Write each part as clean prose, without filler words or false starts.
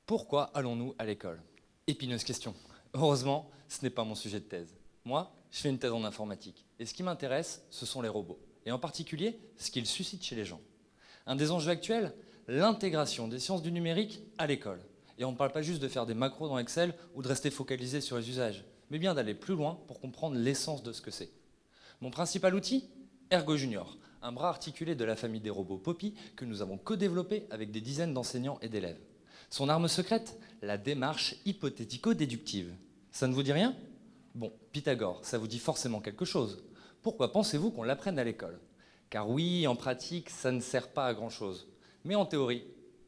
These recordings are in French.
Pourquoi allons-nous à l'école? Épineuse question. Heureusement, ce n'est pas mon sujet de thèse. Moi, je fais une thèse en informatique. Et ce qui m'intéresse, ce sont les robots. Et en particulier, ce qu'ils suscitent chez les gens. Un des enjeux actuels, l'intégration des sciences du numérique à l'école. Et on ne parle pas juste de faire des macros dans Excel ou de rester focalisé sur les usages, mais bien d'aller plus loin pour comprendre l'essence de ce que c'est. Mon principal outil, Ergo Junior, un bras articulé de la famille des robots Poppy que nous avons co-développé avec des dizaines d'enseignants et d'élèves. Son arme secrète, la démarche hypothético-déductive. Ça ne vous dit rien? Bon, Pythagore, ça vous dit forcément quelque chose. Pourquoi pensez-vous qu'on l'apprenne à l'école? Car oui, en pratique, ça ne sert pas à grand-chose. Mais en théorie,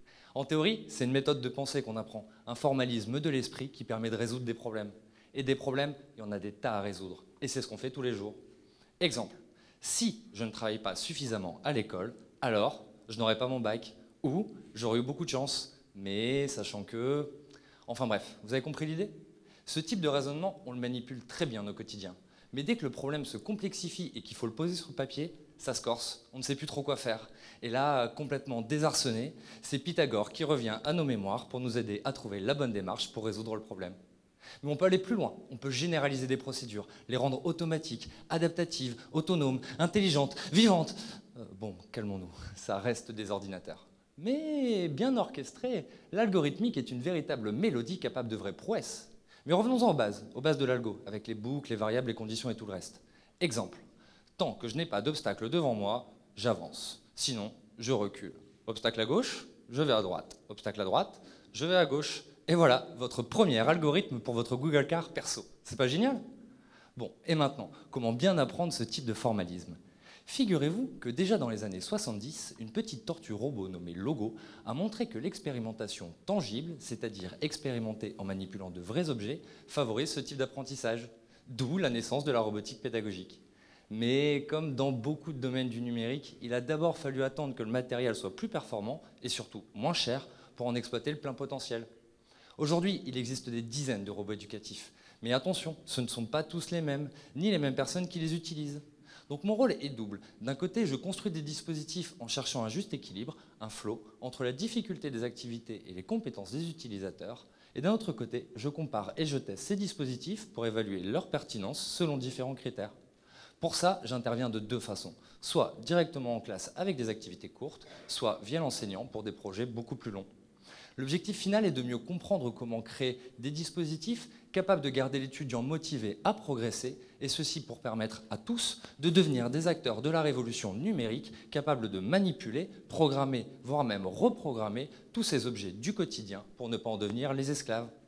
c'est une méthode de pensée qu'on apprend, un formalisme de l'esprit qui permet de résoudre des problèmes. Et des problèmes, il y en a des tas à résoudre. Et c'est ce qu'on fait tous les jours. Exemple, si je ne travaille pas suffisamment à l'école, alors je n'aurai pas mon bac, ou j'aurai eu beaucoup de chance, mais sachant que... Enfin bref, vous avez compris l'idée? Ce type de raisonnement, on le manipule très bien au quotidien. Mais dès que le problème se complexifie et qu'il faut le poser sur le papier, ça se corse, on ne sait plus trop quoi faire. Et là, complètement désarçonné, c'est Pythagore qui revient à nos mémoires pour nous aider à trouver la bonne démarche pour résoudre le problème. Mais on peut aller plus loin, on peut généraliser des procédures, les rendre automatiques, adaptatives, autonomes, intelligentes, vivantes. Bon, calmons-nous, ça reste des ordinateurs. Mais bien orchestré, l'algorithmique est une véritable mélodie capable de vraies prouesses. Mais revenons-en aux bases de l'algo, avec les boucles, les variables, les conditions et tout le reste. Exemple, tant que je n'ai pas d'obstacle devant moi, j'avance. Sinon, je recule. Obstacle à gauche, je vais à droite. Obstacle à droite, je vais à gauche. Et voilà, votre premier algorithme pour votre Google Car perso. C'est pas génial? Bon, et maintenant, comment bien apprendre ce type de formalisme? Figurez-vous que déjà dans les années 70, une petite tortue robot nommée Logo a montré que l'expérimentation tangible, c'est-à-dire expérimenter en manipulant de vrais objets, favorise ce type d'apprentissage, d'où la naissance de la robotique pédagogique. Mais comme dans beaucoup de domaines du numérique, il a d'abord fallu attendre que le matériel soit plus performant et surtout moins cher pour en exploiter le plein potentiel. Aujourd'hui, il existe des dizaines de robots éducatifs. Mais attention, ce ne sont pas tous les mêmes, ni les mêmes personnes qui les utilisent. Donc mon rôle est double. D'un côté, je construis des dispositifs en cherchant un juste équilibre, un flow, entre la difficulté des activités et les compétences des utilisateurs. Et d'un autre côté, je compare et je teste ces dispositifs pour évaluer leur pertinence selon différents critères. Pour ça, j'interviens de deux façons. Soit directement en classe avec des activités courtes, soit via l'enseignant pour des projets beaucoup plus longs. L'objectif final est de mieux comprendre comment créer des dispositifs capables de garder l'étudiant motivé à progresser, et ceci pour permettre à tous de devenir des acteurs de la révolution numérique, capables de manipuler, programmer, voire même reprogrammer tous ces objets du quotidien pour ne pas en devenir les esclaves.